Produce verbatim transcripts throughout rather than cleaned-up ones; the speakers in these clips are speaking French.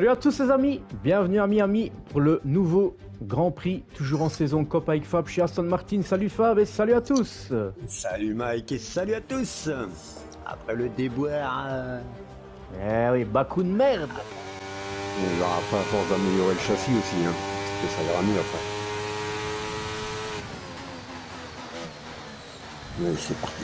Salut à tous les amis, bienvenue à Miami pour le nouveau Grand Prix, toujours en saison Copa avec Fab chez Aston Martin. Salut Fab et salut à tous. Salut Mike et salut à tous. Après le déboire... Euh... Eh oui, bas coup de merde. On verra après à force d'améliorer le châssis aussi, hein, parce que ça ira mieux après. Mais c'est parti.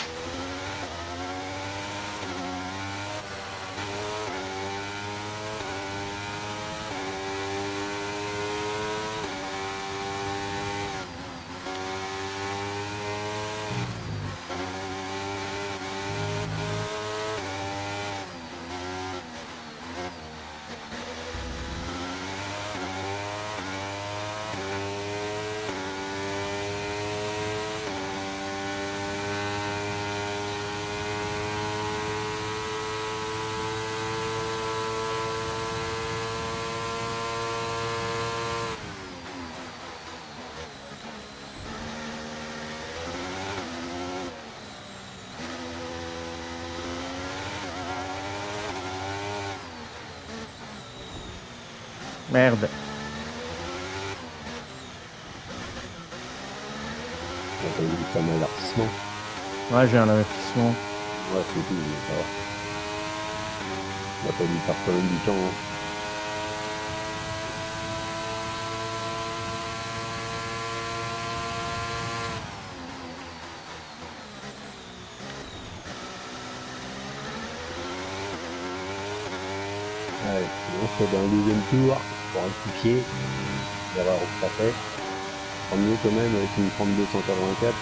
Merde. T'as eu un avertissement. Ouais, j'ai un avertissement. Ouais, c'est tout, mais ça va. On va pas lui faire quand même du temps. Hein. Allez, on fait dans le deuxième tour pour rectifier. L'erreur que ça fait. Tant mieux quand même avec une trente-deux cent quatre-vingt-quatre.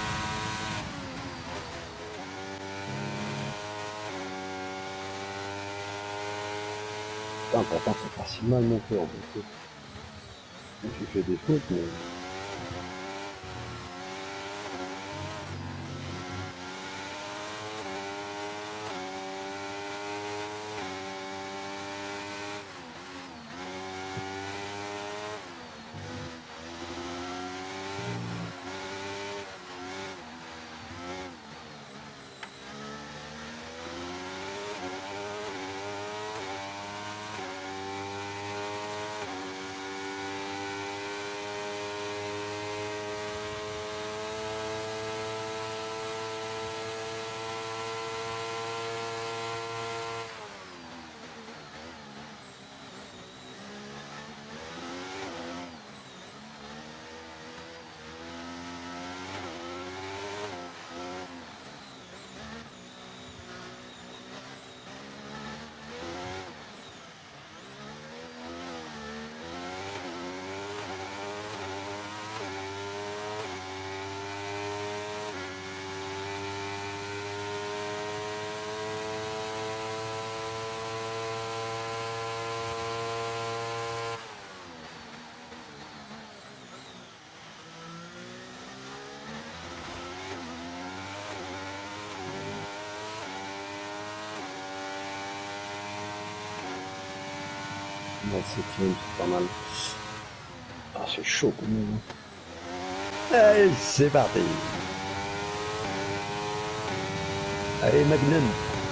Putain, pourtant c'est pas si mal monté en fait. J'ai fait des fautes mais... Ouais, c'est film, c'est pas mal. Ah, c'est chaud quand même. Allez, c'est parti. Allez, Magnum.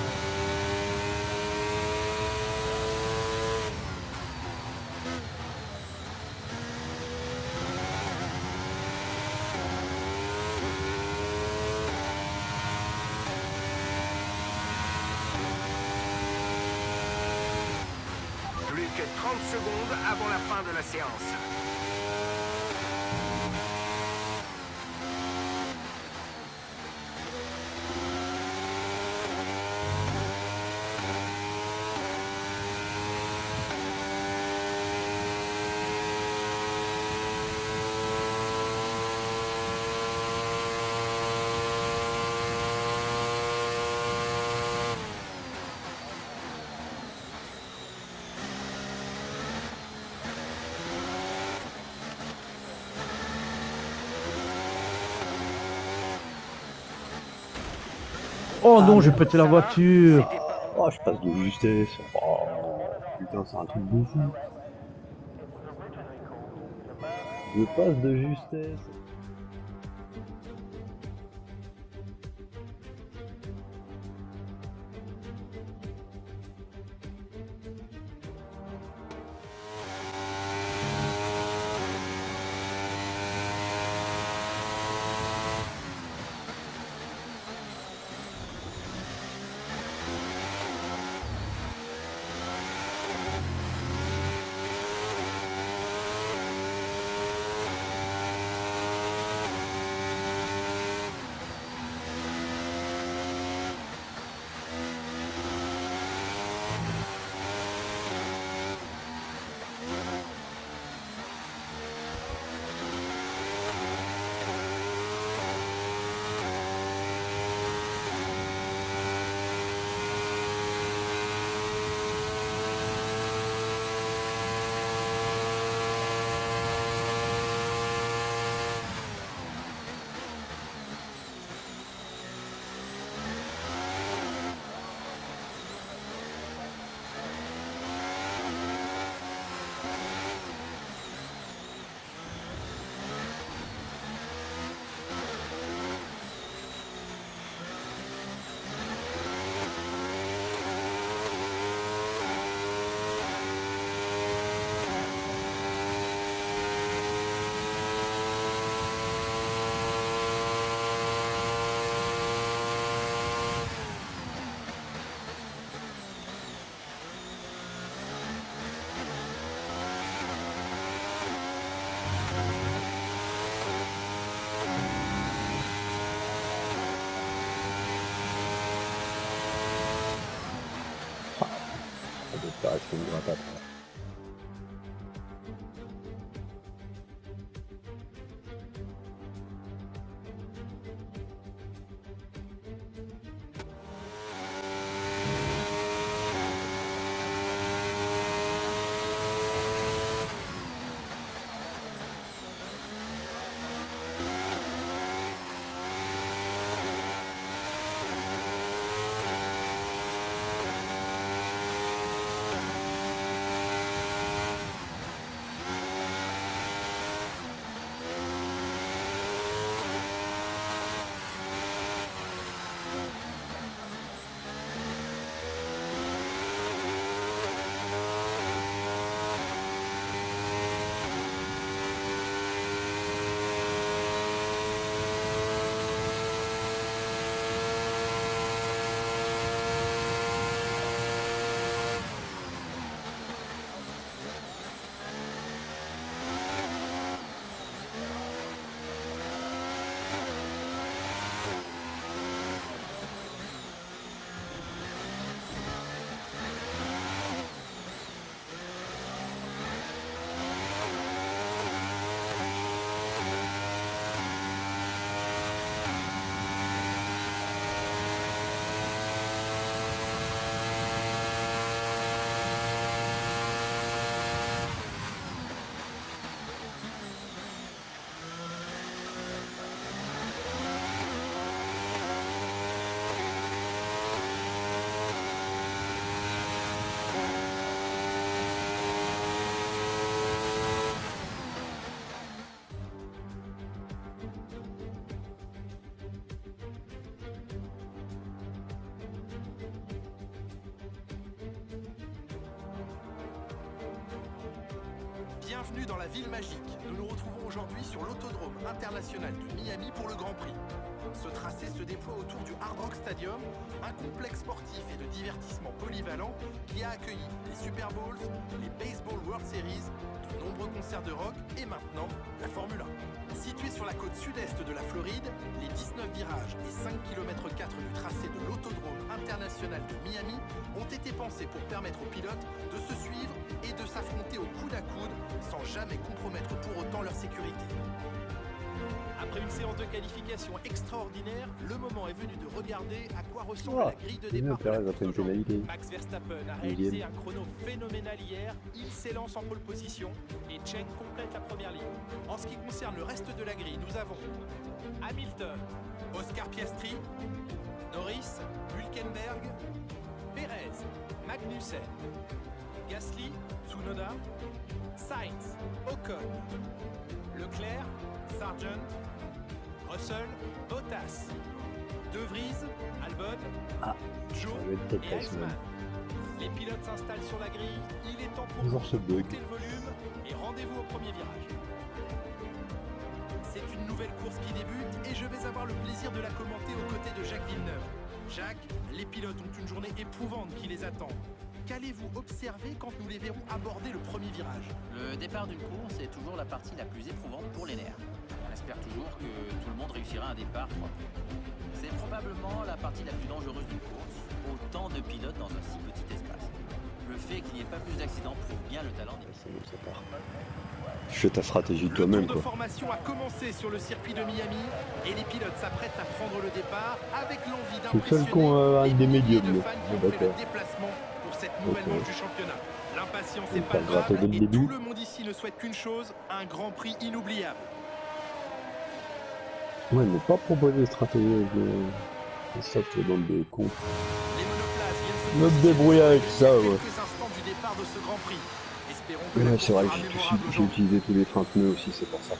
Plus que trente secondes avant la fin de la séance. Oh non, j'ai pété la voiture. Oh, je passe de justesse. Oh, putain, c'est un truc de fou. Je passe de justesse. ça reste une gratte à trois. Bienvenue dans la ville magique. Nous nous retrouvons aujourd'hui sur l'autodrome international de Miami pour le Grand Prix. Ce tracé se déploie autour du Hard Rock Stadium, un complexe sportif et de divertissement polyvalent qui a accueilli les Super Bowls, les Baseball World Series, de nombreux concerts de rock et maintenant la Formule un. Situé sur la côte sud-est de la Floride, les dix-neuf virages et cinq virgule quatre kilomètres du tracé de l'autodrome international de Miami ont été pensés pour permettre aux pilotes de se suivre et de s'affronter au coude à coude sans jamais compromettre pour autant leur sécurité. Après une séance de qualification extraordinaire, le moment est venu de regarder à quoi ressemble Oh, la grille de départ. Pérez a fait une pénalité. Max Verstappen a réalisé un chrono phénoménal hier, il s'élance en pole position et Chen complète la première ligne. En ce qui concerne le reste de la grille, nous avons Hamilton, Oscar Piastri, Norris, Hülkenberg, Perez, Magnussen, Gasly, Tsunoda, Sainz, Ocon, Leclerc, Sargent, Russell, Bottas, De Vries, Albon, Ah, Joe ça va être top et passe, Iceman. même. Les pilotes s'installent sur la grille, il est temps pour Toujours vous ce de bug. monter le volume et rendez-vous au premier virage. C'est une nouvelle course qui débute et je vais avoir le plaisir de la commenter aux côtés de Jacques Villeneuve. Jacques, les pilotes ont une journée éprouvante qui les attend. Qu'allez-vous observer quand nous les verrons aborder le premier virage? Le départ d'une course est toujours la partie la plus éprouvante pour les nerfs. On espère toujours que tout le monde réussira un départ propre. C'est probablement la partie la plus dangereuse d'une course, autant de pilotes dans un si petit espace. Le fait qu'il n'y ait pas plus d'accidents prouve bien le talent des C'est bon, ça part. Fais ta stratégie Le toi-même, tour de quoi. formation a commencé sur le circuit de Miami et les pilotes s'apprêtent à prendre le départ avec l'envie C'est le seul d'impressionner con euh, les avec des milliers médiums, de là. fans qui Ouais, ont fait le d'accord. déplacement pour cette nouvelle Ok. manche du championnat. L'impatience Il est t'a gratté dès palpable le et début. tout le monde ici ne souhaite qu'une chose, un Grand Prix inoubliable. Ouais, mais pas proposer de stratégie avec les... les sacres dans de cons. Les monoplaces viennent se Me positionner débrouiller avec à ça, ouais. quelques instants du départ de ce Grand Prix. Espérons que la Ouais, course c'est vrai que sera j'ai- mémorable j'ai j'ai aujourd'hui. utilisé tous les freins pneus aussi, c'est pour ça.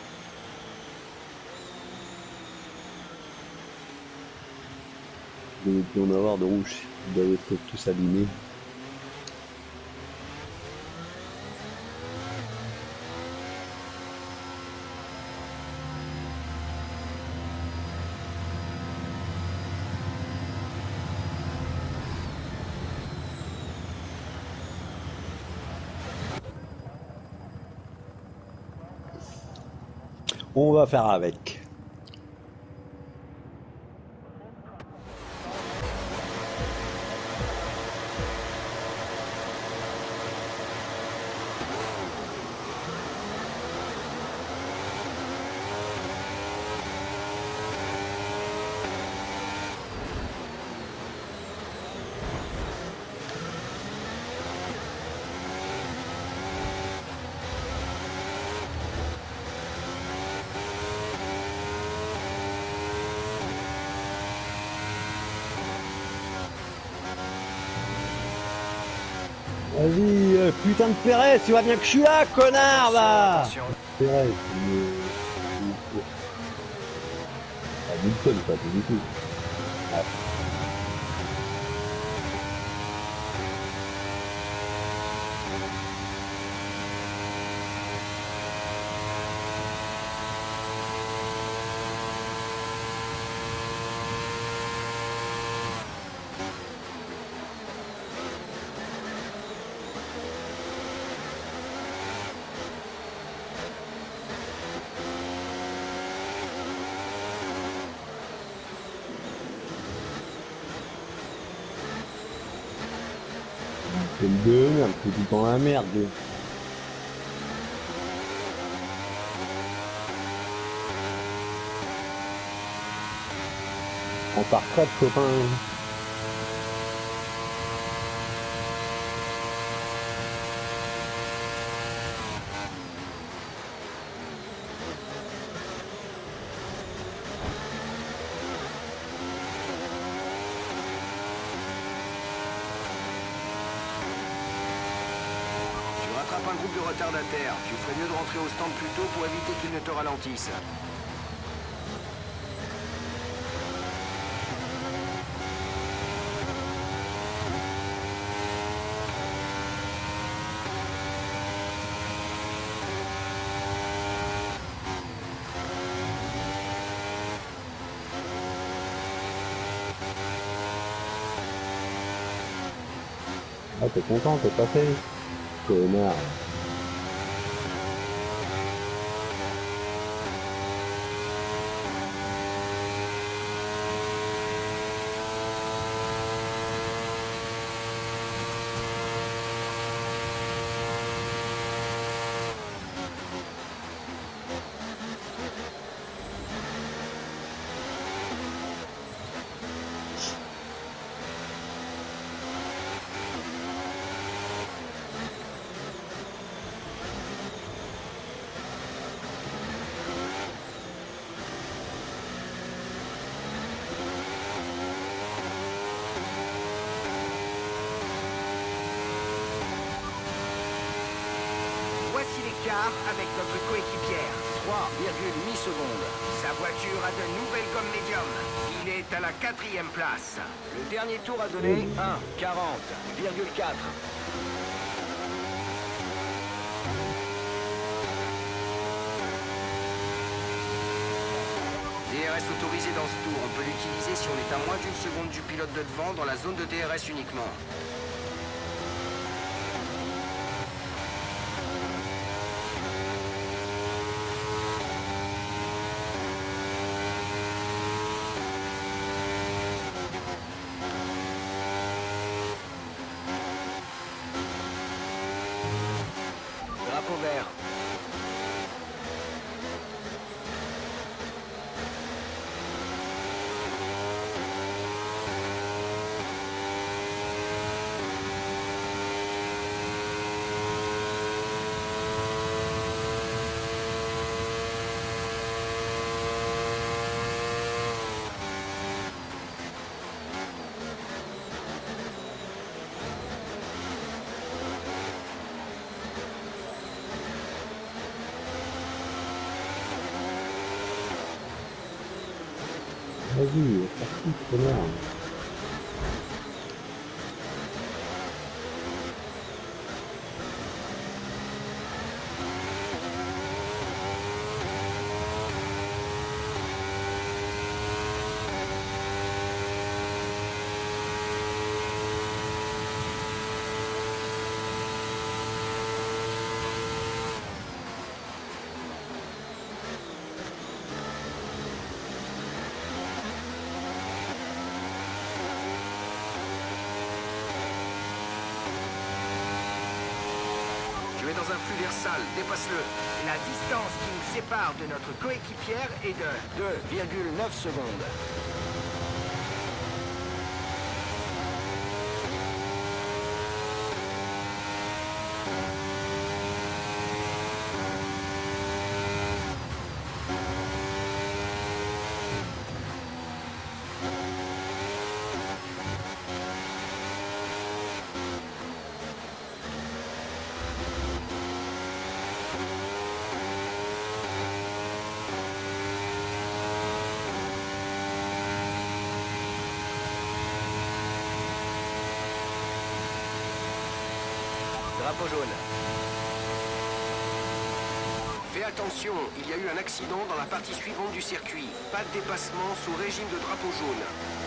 Il devait plus en avoir de rouge, ils doivent être tous abîmés. On va faire avec. Vas-y, euh, putain de Pérez, tu vois bien que je suis là, connard, là. Attention. Pérez, mais... Ah, Wilson, pas du tout. Ah. C'est le deux, merde, c'est tout le temps la merde. Lui. On part retraite, copain. Tu rattrapes un groupe de retardataires. Tu ferais mieux de rentrer au stand plus tôt pour éviter qu'ils ne te ralentissent. Ah, t'es content, t'es passé. Connard. Voici l'écart avec notre coéquipière. trois virgule huit secondes. Sa voiture a de nouvelles gommes médium. Il est à la quatrième place. Le dernier tour a donné un quarante virgule quatre. D R S autorisé dans ce tour. On peut l'utiliser si on est à moins d'une seconde du pilote de devant dans la zone de D R S uniquement. Drapeau vert. Vas-y, c'est parti, connard. Tu es dans un flux sale, dépasse-le. La distance qui nous sépare de notre coéquipière est de deux virgule neuf secondes. Drapeau jaune. Fais attention, il y a eu un accident dans la partie suivante du circuit. Pas de dépassement sous régime de drapeau jaune.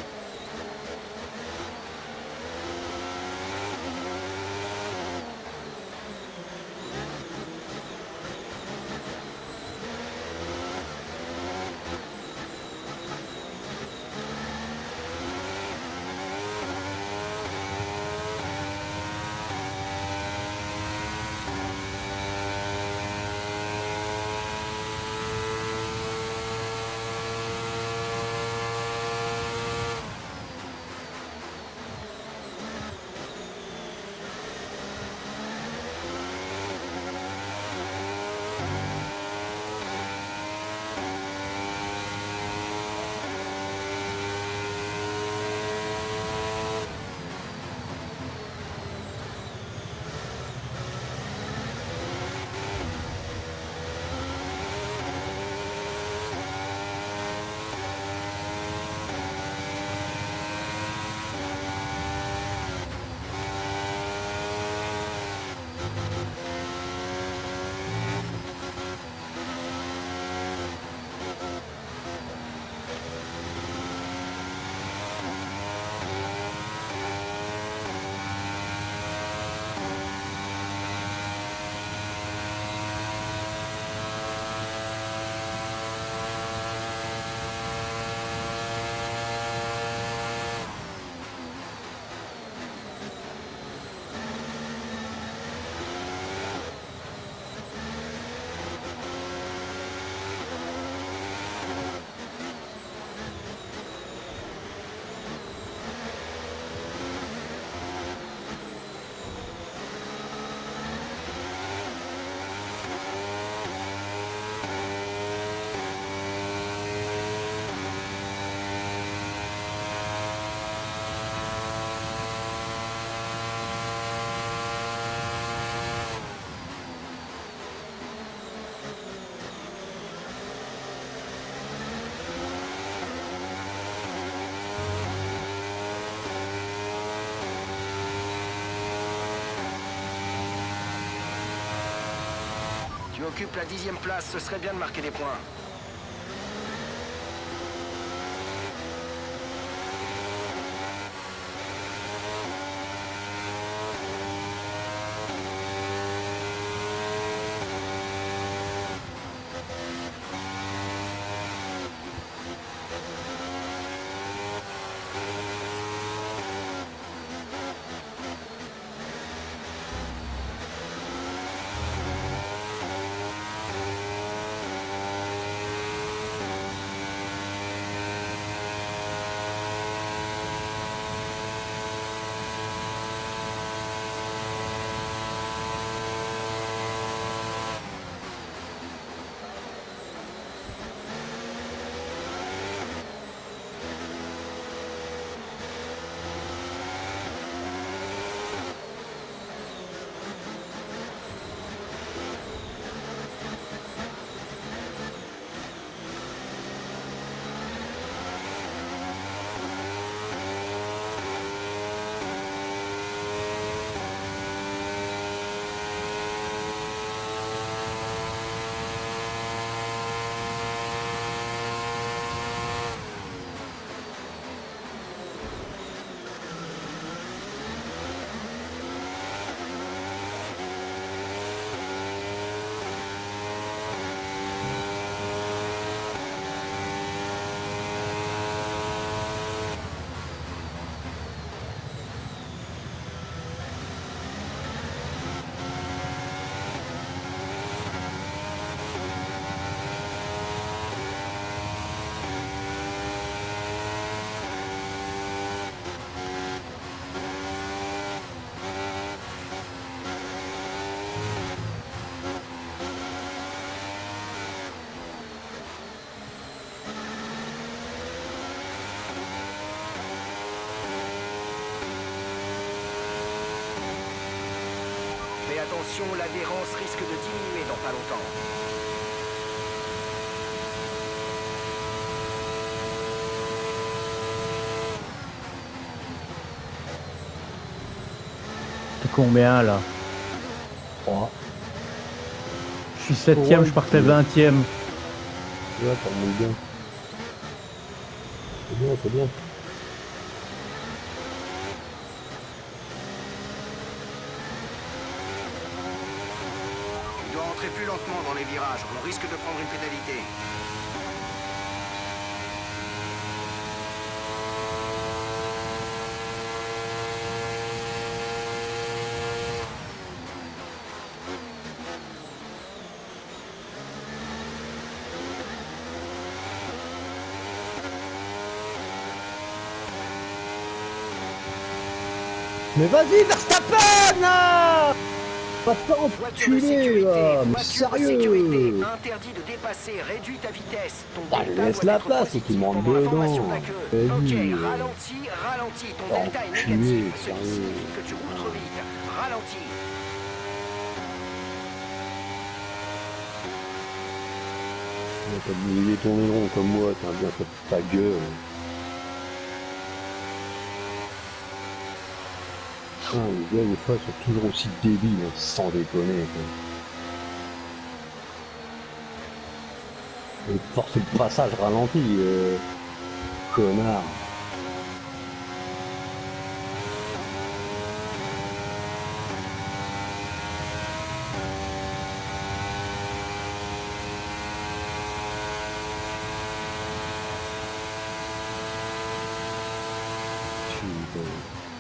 Tu occupes la dixième place, ce serait bien de marquer des points. Fais attention, l'adhérence risque de diminuer dans pas longtemps. T'es combien là? suis septième, je partais vingtième. Ouais, ça remonte bien. C'est bien, c'est bien. Tu dois entrer plus lentement dans les virages. On risque de prendre une pénalité. Mais vas-y, Verstappen là! Pas de temps Voiture de enculé sécurité, là! Mais voiture de sérieux! sécurité, interdit de dépasser, réduis ta vitesse. Ton Ah, delta laisse doit la être place, positif et qu'il me rentre pendant la dedans. formation de la queue. Vas-y, Ok, euh. ralentis, ralentis, ton Oh, delta est enculé, négatif, ce qui sérieux. signifie que tu roules trop vite. Ralentis. T'as oublié ton aileron comme moi, t'as bien fait ta gueule. Ah, les gars, des fois, ils sont toujours aussi débiles, hein, sans déconner. Quoi. Et forcer le passage ralenti, euh... connard. Putain.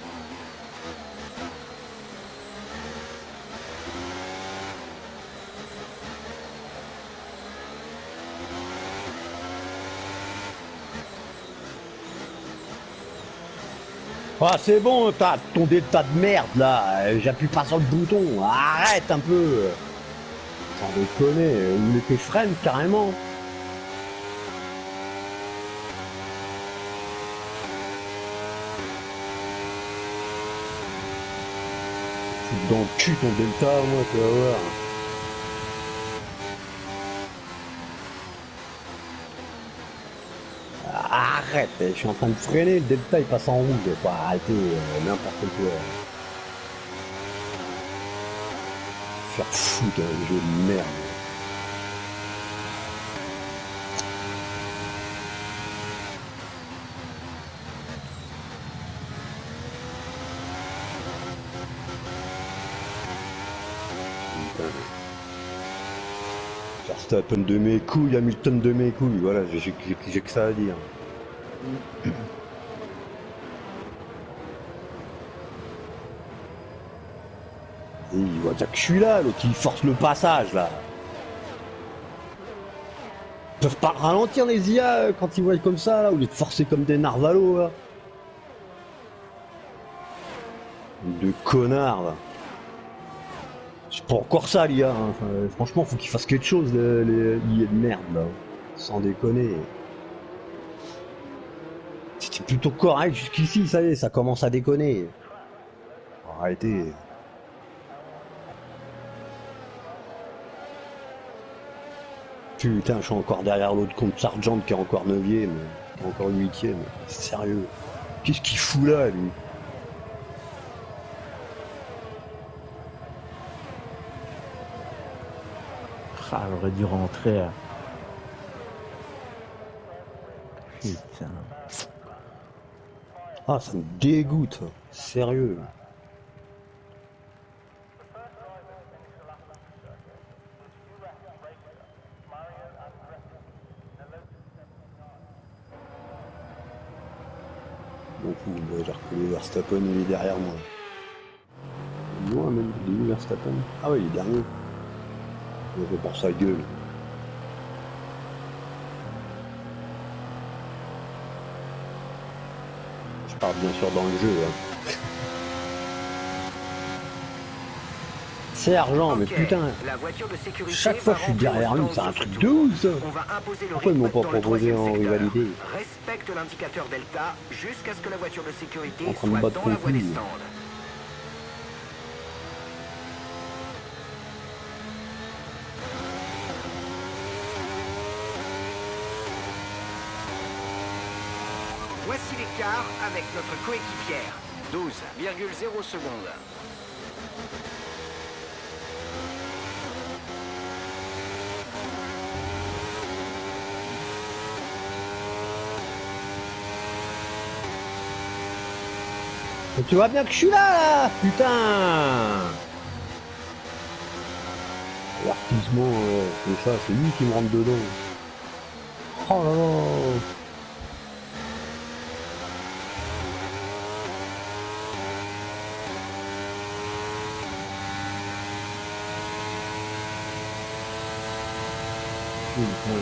Ah c'est bon, t'as ton delta de merde là, j'appuie pas sur le bouton, arrête un peu. Sans déconner, ou met tes freins carrément. Fous dans le cul ton delta, moi, tu vas voir. Arrête, je suis en train de freiner, le delta il passe en rouge, faut arrêter euh, n'importe quoi. Faire foutre un jeu de merde. Verstappen de mes couilles, Hamilton de mes couilles, voilà, j'ai que ça à dire. Et il voit déjà que je suis là, l'autre il force le passage là. Ils peuvent pas ralentir les I A quand ils voient comme ça là, au lieu de forcer comme des narvalos là. De connards là. C'est pas encore ça l'I A, hein. Enfin, franchement faut qu'ils fassent quelque chose les l'I A de merde là. Sans déconner. C'était plutôt correct jusqu'ici, ça y est, ça commence à déconner. Arrêtez. Putain, je suis encore derrière l'autre compte Sargent qui est encore neuvième, qui est encore huitième. Sérieux. Qu'est-ce qu'il fout là, lui? Ah, j'aurais dû rentrer. Hein. Putain. Ah, ça me dégoûte. Sérieux. Bon, j'ai reconnu Verstappen, il est derrière moi. Loin même, il est où Verstappen? Ah ouais, il est dernier. Il fait pour sa gueule. Je parle bien sûr dans le jeu. Hein. Sergent, mais Ok, putain, la voiture de sécurité chaque fois va je suis rentrer derrière au lui, stand c'est un du truc tour. de ouf ça. On va imposer le Pourquoi ils m'ont rythme pas dans le proposé troisième en secteur. rivalité? Respecte l'indicateur Delta jusqu'à ce que la voiture de sécurité En train de soit battre dans la ton voie des cul. stands. Voici l'écart avec notre coéquipière. douze virgule zéro secondes. Mais tu vois bien que je suis là, là, putain. L'artissement, euh, c'est ça, c'est lui qui me rentre dedans. Oh là là. Putain.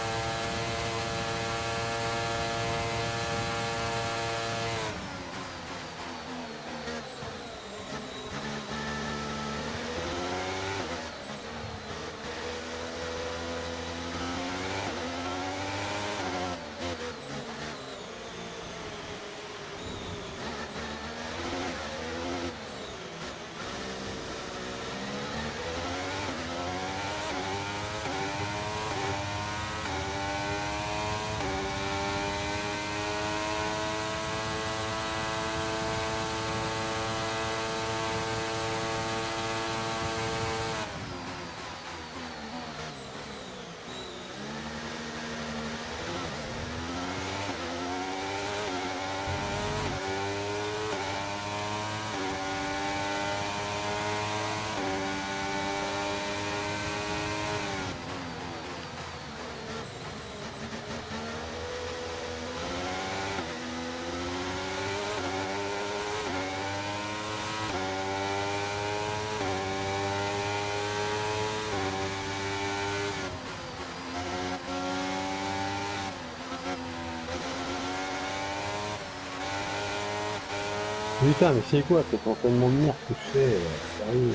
Putain, mais c'est quoi cet entraînement de merde que je fais, là, sérieux?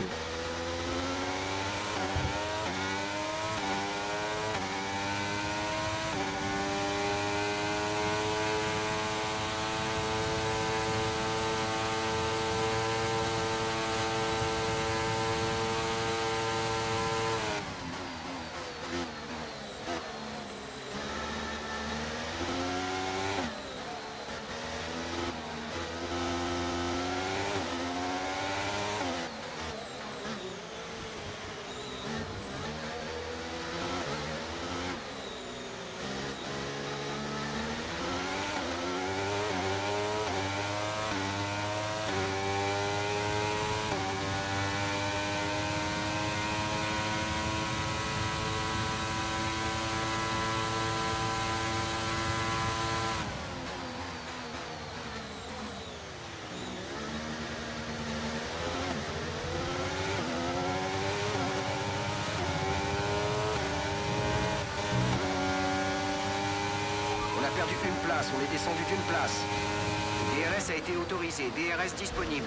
On a perdu une place, on est descendu d'une place. D R S a été autorisé, D R S disponible.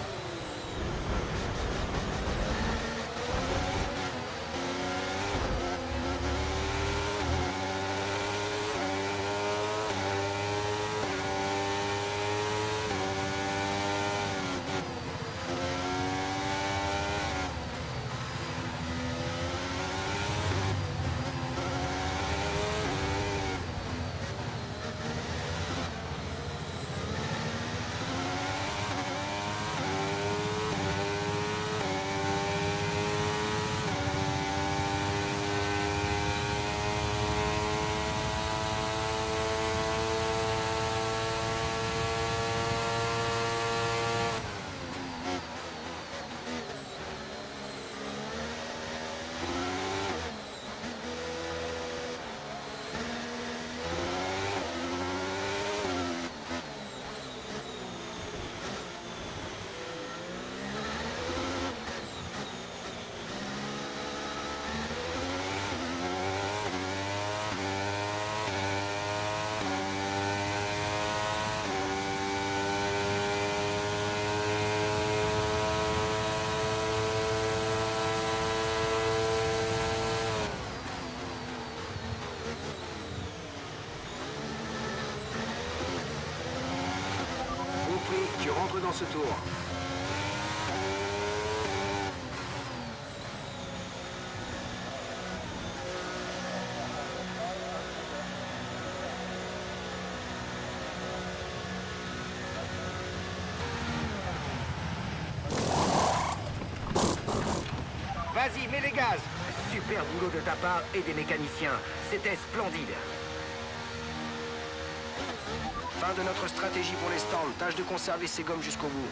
Tu rentres dans ce tour. Vas-y, mets les gaz. Super boulot de ta part et des mécaniciens. C'était splendide. Fin de notre stratégie pour les stands. Tâche de conserver ces gommes jusqu'au bout.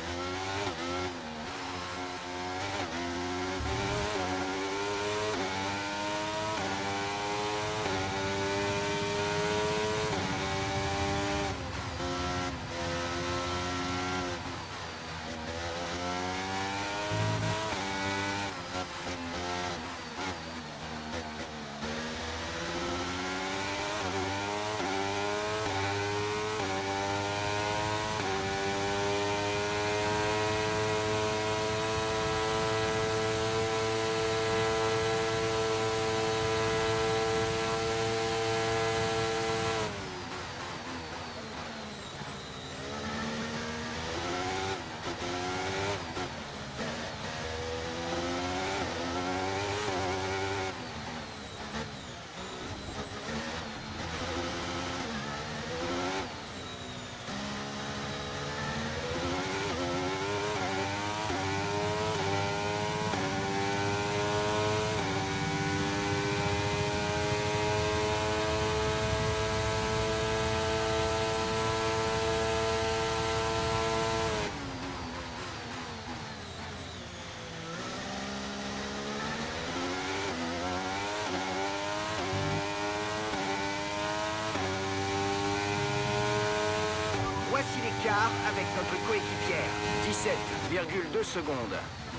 Voici l'écart avec notre coéquipière. dix-sept virgule deux secondes.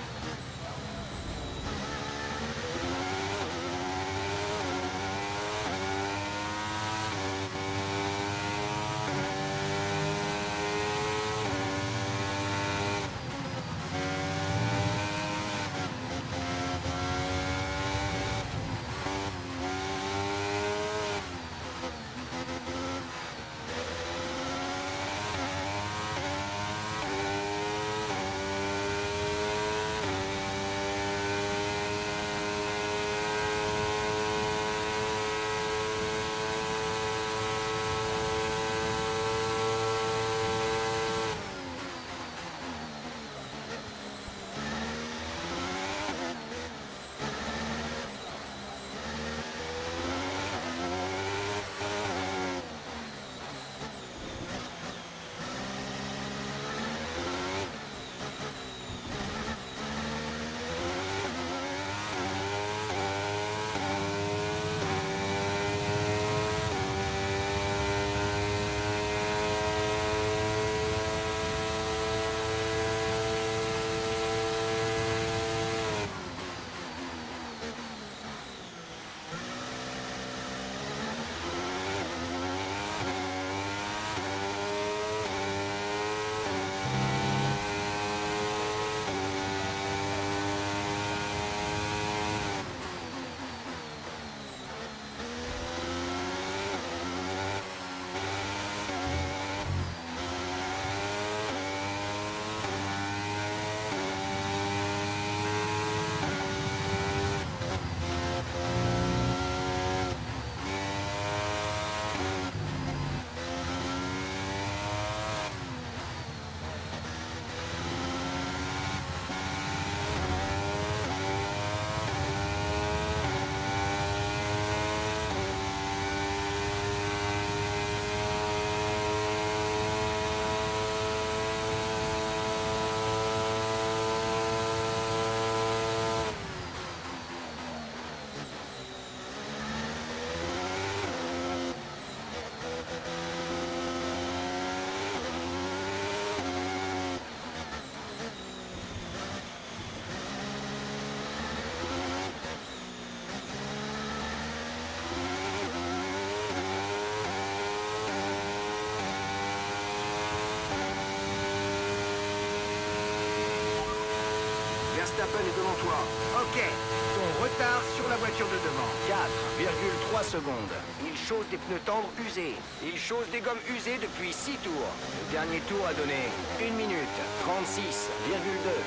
Verstappen est devant toi. Ok. Ton retard sur la voiture de devant. quatre virgule trois secondes. Il chausse des pneus tendres usés. Il chausse des gommes usées depuis six tours. Le dernier tour a donné une minute trente-six virgule deux.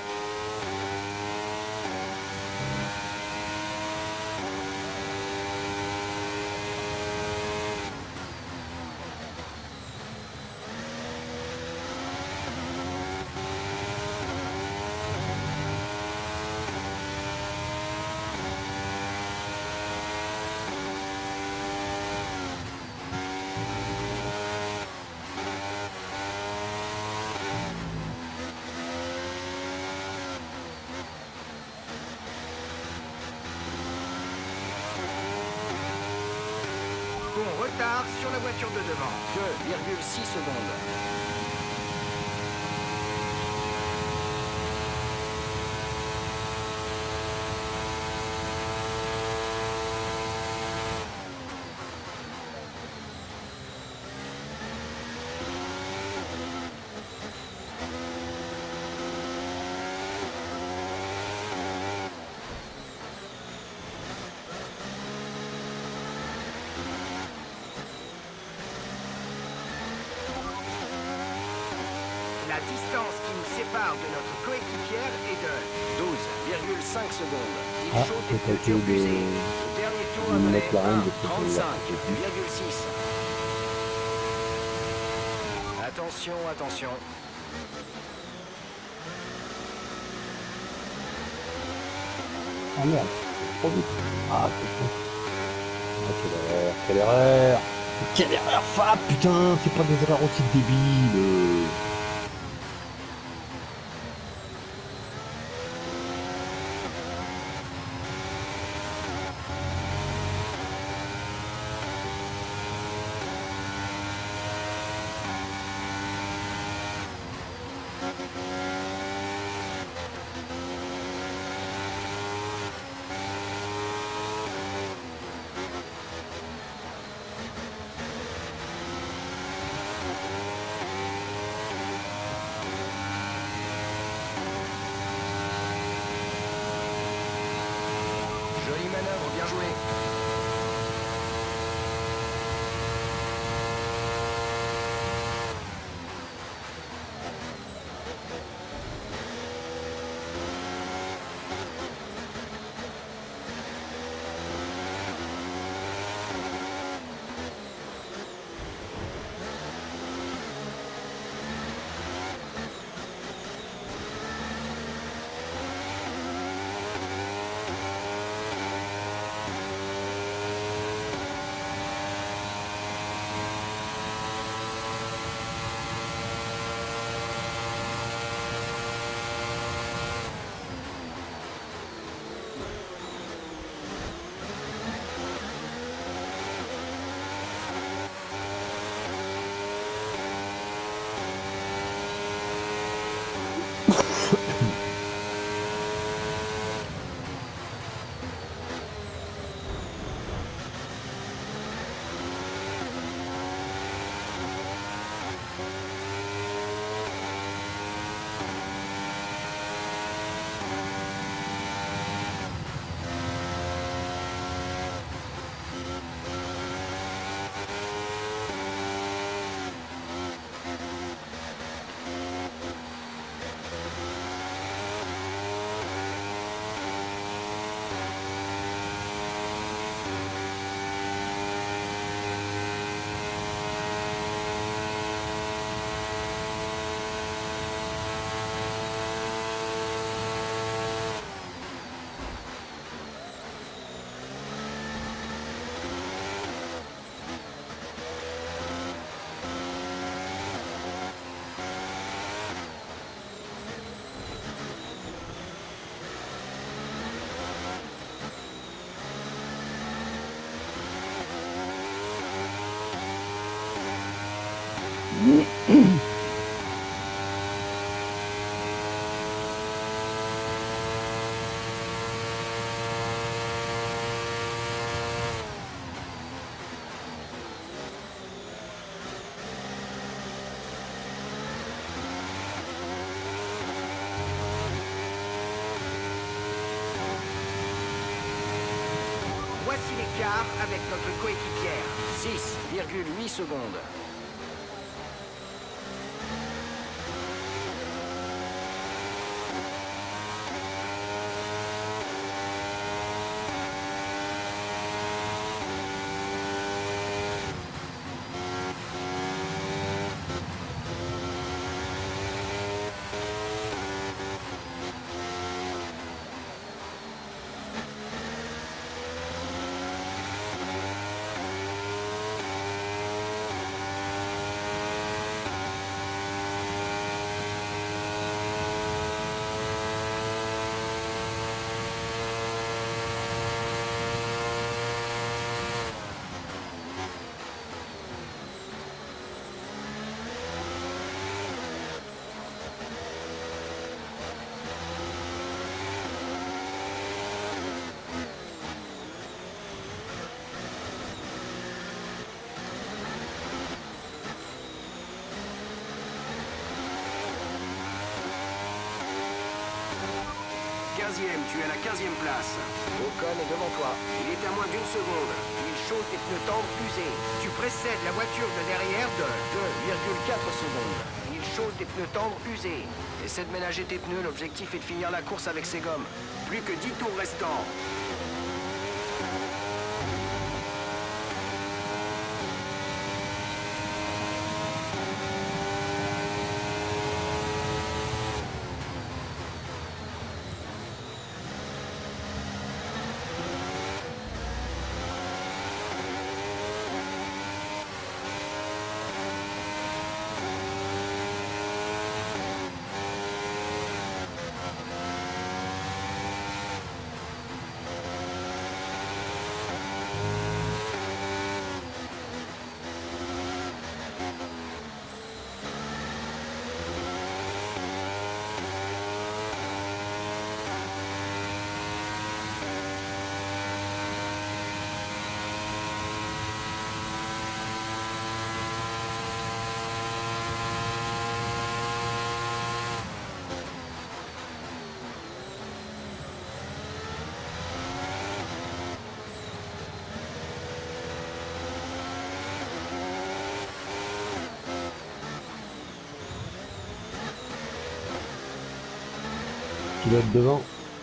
retard sur la voiture de devant. deux virgule six secondes. La distance qui nous sépare de notre coéquipière est de douze virgule cinq secondes. Il Ah, chose des peut-être pneus de- usés. Le dernier tour a de donné McLaren de un trente-cinq virgule six. Attention, attention. Ah merde, trop vite. Ah, c'est con. Ah, quelle erreur, quelle erreur. Quelle erreur, Fab, putain, fais pas des erreurs aussi débiles. Jolie manœuvre, bien joué. Voici l'écart avec notre coéquipière. six virgule huit secondes. treizième, tu es à la quinzième place. Ocon est devant toi. Il est à moins d'une seconde. Il chausse des pneus tendres usés. Tu précèdes la voiture de derrière de deux virgule quatre secondes. Il chausse des pneus tendres usés. Essaie de ménager tes pneus, l'objectif est de finir la course avec ses gommes. Plus que dix tours restants. Tu dois être devant.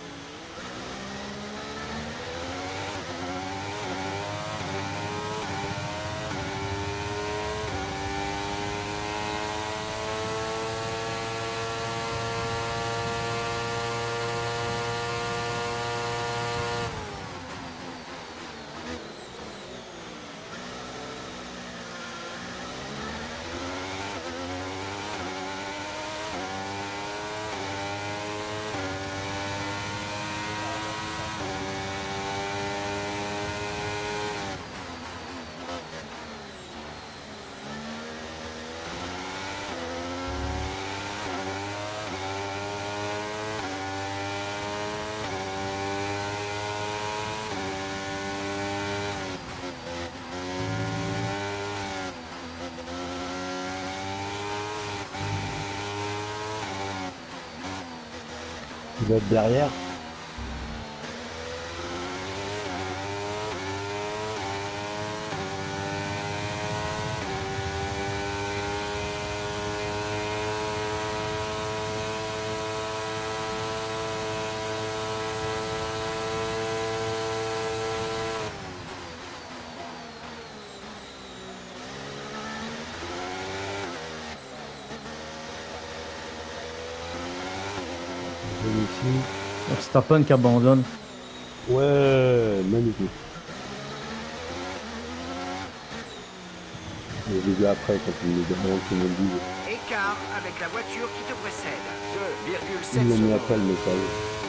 Tu dois être derrière. Ici. Verstappen qui abandonne. Ouais, magnifique. Je l'ai vu après quand il me demande qu'il me le dise. Écart avec la voiture qui te précède. deux virgule sept Il m'a mis secondes. après le message.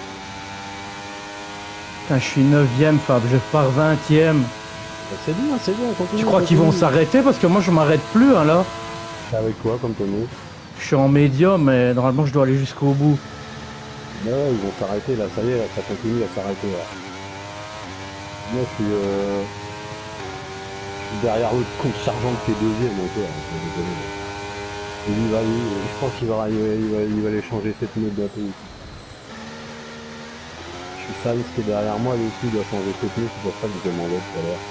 Putain, je suis neuvième, Fab, je pars vingtième. Bah, c'est bien, c'est bien, continue. Tu crois qu'ils vont continue. s'arrêter? Parce que moi je m'arrête plus hein, là. T'es avec quoi comme tonneau? Je suis en médium, mais normalement je dois aller jusqu'au bout. Ouais, ouais, ils vont s'arrêter là, ça y est, là, ça continue à s'arrêter là. Moi je suis, euh... je suis derrière l'autre con sergent qui est deuxième encore. Et lui, va, lui, je pense qu'il va, il va, il va, il va aller changer cette note bientôt. Je suis Sam qui est derrière moi, lui aussi il doit changer cette note, c'est pour ça que je demandais tout à l'heure.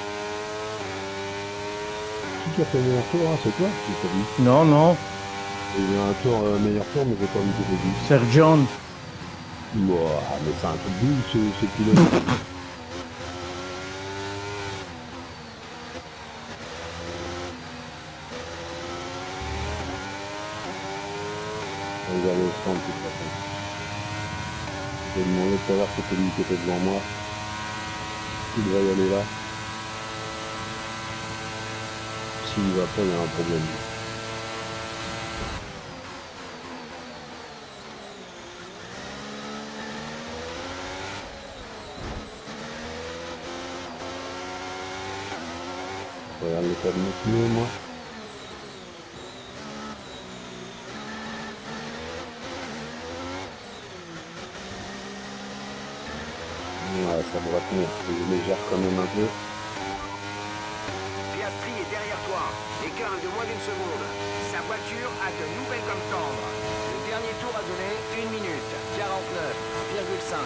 Qui a fait le meilleur tour, hein, c'est toi? J'ai pas vu. Non, non, Il y a un tour, euh, meilleur tour, mais j'ai pas vu le début. Sergent. Ouah, mais c'est un truc de ouf, ce, ce pilote. On va aller au stand de toute façon. J'ai demandé tout à l'heure c'était lui qui était devant moi. Il devrait y aller là. S'il y va pas, il y a un problème. Regarde l'état de mes pneus, moi. Ouais, ça devrait tenir. Je les gère quand même un peu. Piastri est derrière toi. L'écart est de moins d'une seconde. Sa voiture a de nouvelles gommes tendres. Le dernier tour a donné une minute quarante-neuf virgule cinq.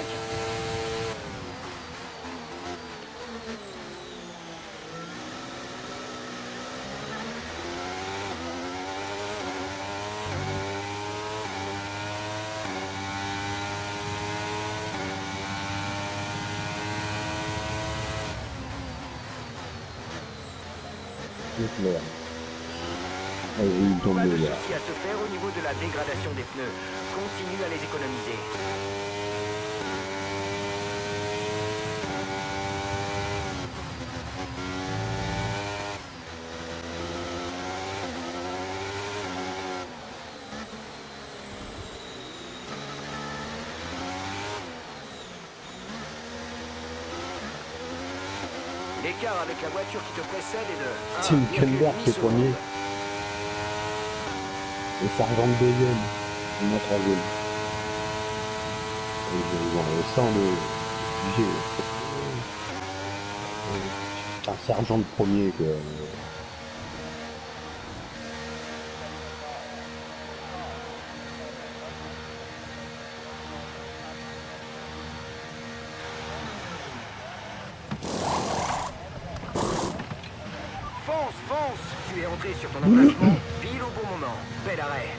Clair. Ah, il tombe Pas de là. souci à se faire au niveau de la dégradation des pneus. Continue à les économiser. L'écart avec la voiture qui te précède est de Tim Kenberg qui est premier. Et Sargent deuxième. Il m'a troisième. Ils ont le sang de obligé. Un sergent de premier que. Fonce, fonce. Tu es entré sur ton emplacement pile au bon moment. Bel arrêt.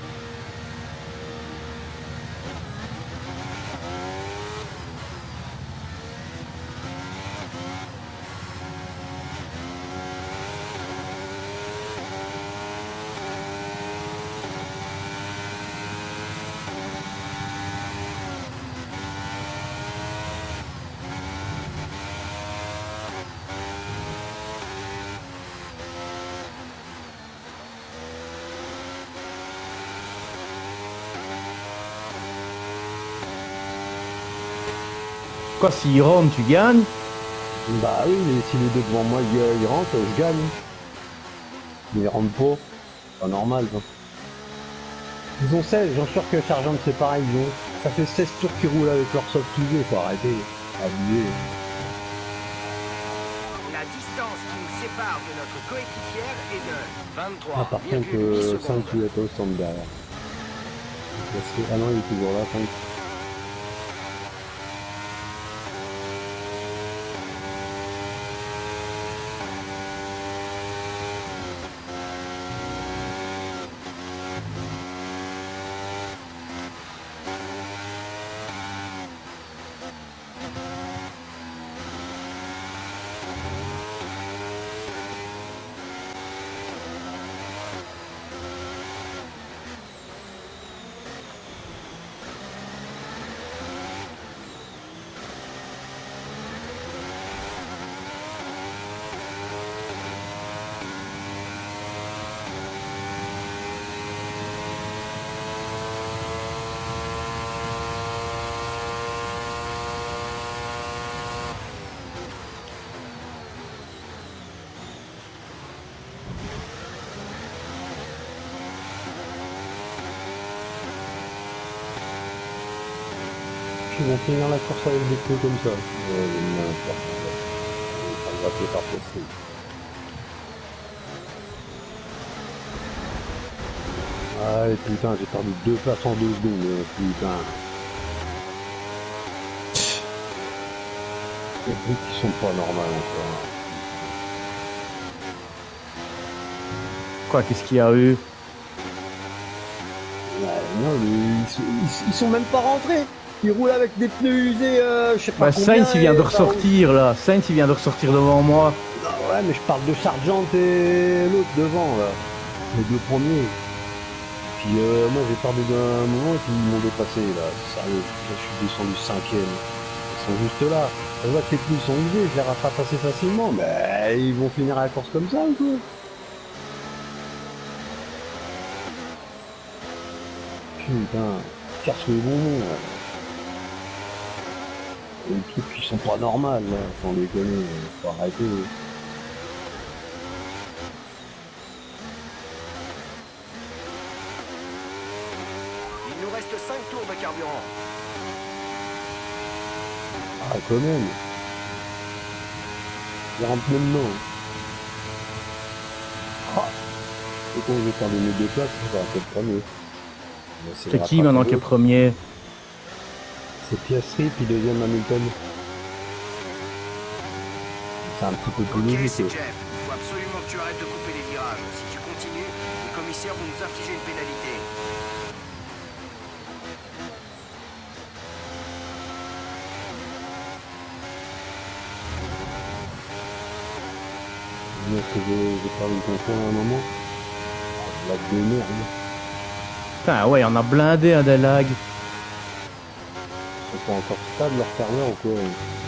Quoi, s'il rentre, tu gagnes? Bah oui, mais si les deux devant moi ils, ils rentrent, je gagne. Mais ils rentrent pas. C'est pas normal ça. Ils ont seize, j'en suis sûr que Sargent c'est pareil, ils ont. Ça fait seize tours qu'ils roulent avec leur soft toujours, faut arrêter. Abuser. La distance qui nous sépare de notre coéquipière est de Ah par vingt-trois contre, virgule huit euh, secondes. cinq il est au centre derrière. Parce que- Ah non, il est toujours là, cinq. Ils vont finir la course avec des pneus comme ça. Euh, n'importe quoi. Ça va pas par possible. Ah et putain, j'ai perdu deux places en deux secondes, euh, putain. Les trucs qui sont pas normaux encore. Quoi, qu'est-ce qu'il y a eu? Ouais, non, mais ils, sont- ils- ils sont même pas rentrés. Ils roulent avec des pneus usés, euh, je sais pas Bah, combien. Sainz il vient et de ça ressortir là. Sainz il vient de ressortir devant moi. roule. Ah ouais, mais je parle de Sargent et l'autre devant, là. Les deux premiers. Puis euh, moi j'ai perdu d'un moment et puis ils m'ont dépassé là. Sérieux, je suis descendu cinquième. Ils sont juste là. Je vois que les pneus sont usés, je les rattrape assez facilement. Mais ils vont finir la course comme ça ou quoi? Putain, casse les bonbons là. Des trucs qui sont pas normaux là, sans déconner, faut arrêter. Il nous reste cinq tours de carburant. Ah quand même. Il rentre maintenant. Ah. Et quand je vais faire mes deux places, ça va être premier. C'est qui maintenant qui est premier? C'est Piastri, puis deuxième Hamilton. C'est un petit peu plus Ok, léger. c'est Jeff. Il faut absolument que tu arrêtes de couper les virages. Si tu continues, les commissaires vont nous infliger une pénalité. Est-ce que j'ai pas une contrôle à un moment? La de merde. Putain, ouais, on a blindé un des lags. Ils sont pas encore stables leur serveur ou quoi?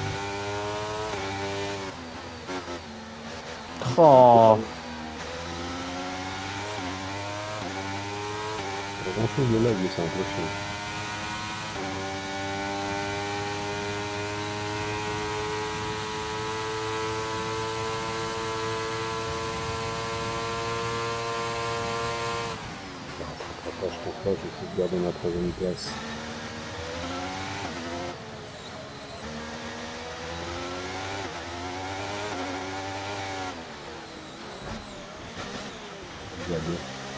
Oh. Pas grand chose de lag, mais c'est un peu chiant. Je pense pas, j'essaie de garder ma troisième place. Il y a deux.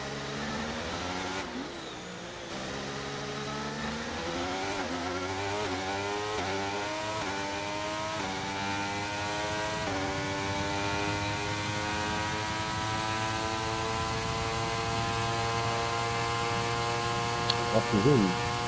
Ah, c'est jaune.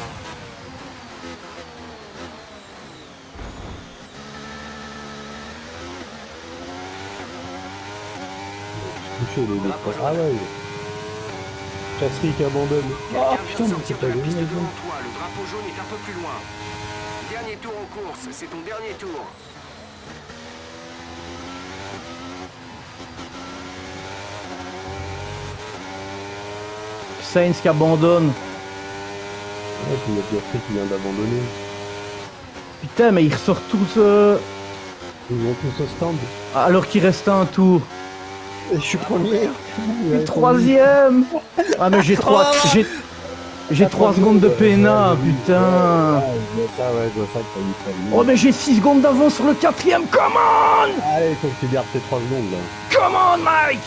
Touché les deux. Ah ouais. Piastri qui abandonne. Ah Quelqu'un putain, vient de mais c'est sortir pas de la piste gagné. devant toi. Le drapeau jaune est un peu plus loin. Dernier tour en course, c'est ton dernier tour. Sainz qui abandonne. Ouais, puis il y a Piastri qui vient d'abandonner. Putain, mais ils ressortent tous euh, Ils vont tous au stand. alors qu'il reste un tour. Et je suis premier. Le troisième. Ah mais j'ai trois, j'ai, j'ai trois secondes de pénal, putain. Ah, je vois ça, ouais, je vois ça que t'as eu ça. Oh mais j'ai six secondes d'avance sur le quatrième. Come on, Allez, il faut que tu gardes tes trois secondes là. come on, Mike.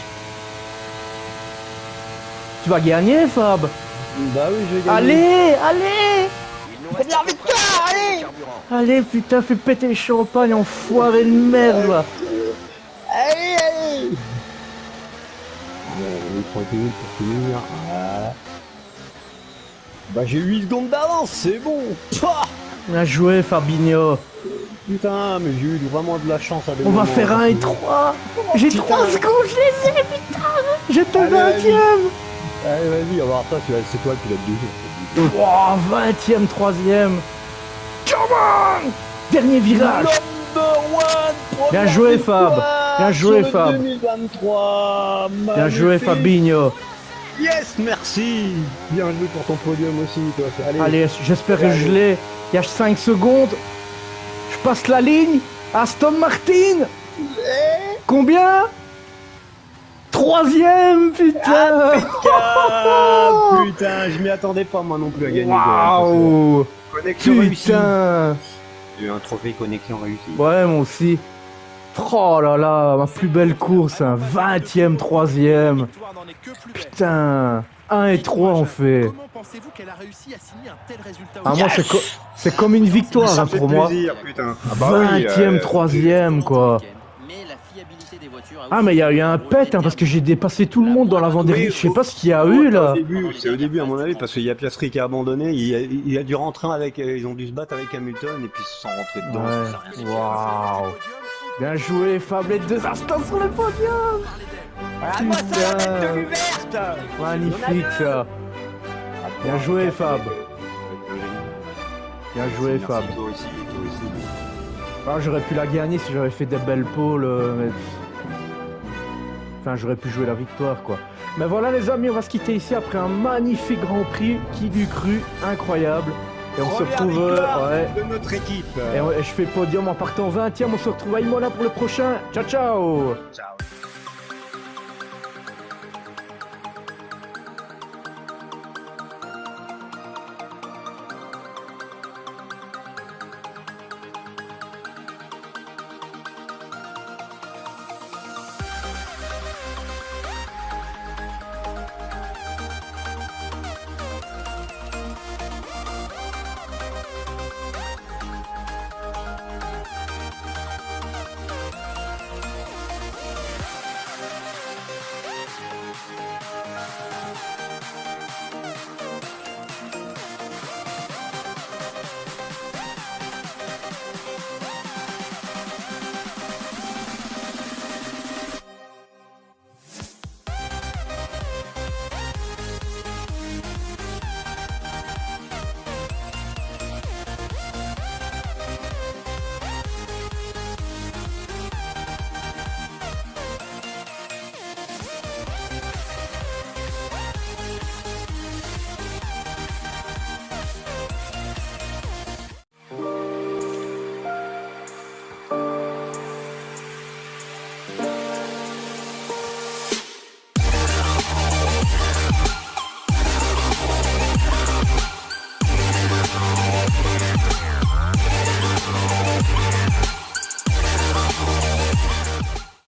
Tu vas gagner, Fab. Bah oui, je vais gagner. Allez, allez, Il nous reste à peu près un quart de carburant. allez, putain, fais péter le champagne, enfoiré de merde. Là. Allez, allez. Bon, on est trente minutes pour finir. Voilà. Bah j'ai huit secondes d'avance, c'est bon. Pouah. Bien joué, Fabinho. Putain, mais j'ai eu vraiment de la chance à des On va moments. faire un et trois. J'ai putain. trois secondes, je les ai, putain. J'étais Allez, vingtième. Allez, vas-y, on va voir ça, tu vas- c'est toi qui l'as deux jours. Oh, vingtième, troisième. Come on. Dernier virage. Number one. Bien joué, Fab. Bien joué, Fab. deux mille vingt-trois. Bien joué, Magnifique. Fabinho. Yes, merci. Bien joué pour ton podium aussi, toi. Allez. Allez, j'espère que je l'ai. Il y a cinq secondes. Je passe la ligne. Aston Martin. Combien? Troisième, putain. Ah, putain, je m'y attendais pas moi non plus à gagner. Waouh. Connexion réussie. Putain. J'ai eu un trophée connexion réussie. Ouais, moi aussi. Oh là là, ma plus belle course, un vingtième, troisième. Victoire n'en est que plus belle. Putain, un et trois on fait. Comment pensez-vous qu'elle a réussi à signer un tel résultat Ah, moi, c'est co- c'est comme une victoire hein, pour moi. putain. vingtième, troisième, quoi. Mais la fiabilité des voitures a Ah, mais il y a eu un pet, hein, parce que j'ai dépassé tout le monde dans l'avant-dernier. Je sais pas ce qu'il y a eu là. Au début, c'est au début à mon avis parce qu'il y a Piastri qui a abandonné, il a, il a dû rentrer avec, ils ont dû se battre avec Hamilton et puis ils se sont rentrés dedans. Ouais. Ça sert à rien. Waouh. Bien joué, Fab, les deux instants sur le podium. Putain. Magnifique ça. Bien joué, Fab. Bien joué, Merci, Fab. Toi aussi, toi aussi. Ah, j'aurais pu la gagner si j'avais fait des belles pôles, euh, mais... Enfin, j'aurais pu jouer la victoire, quoi. Mais voilà, les amis, on va se quitter ici après un magnifique Grand Prix. Qui l'eût cru, incroyable. Et on se Première retrouve... euh, victoire ouais. de notre équipe. Et, on- et je fais podium en partant vingtième. On se retrouve à Imola pour le prochain. Ciao, ciao. Ciao.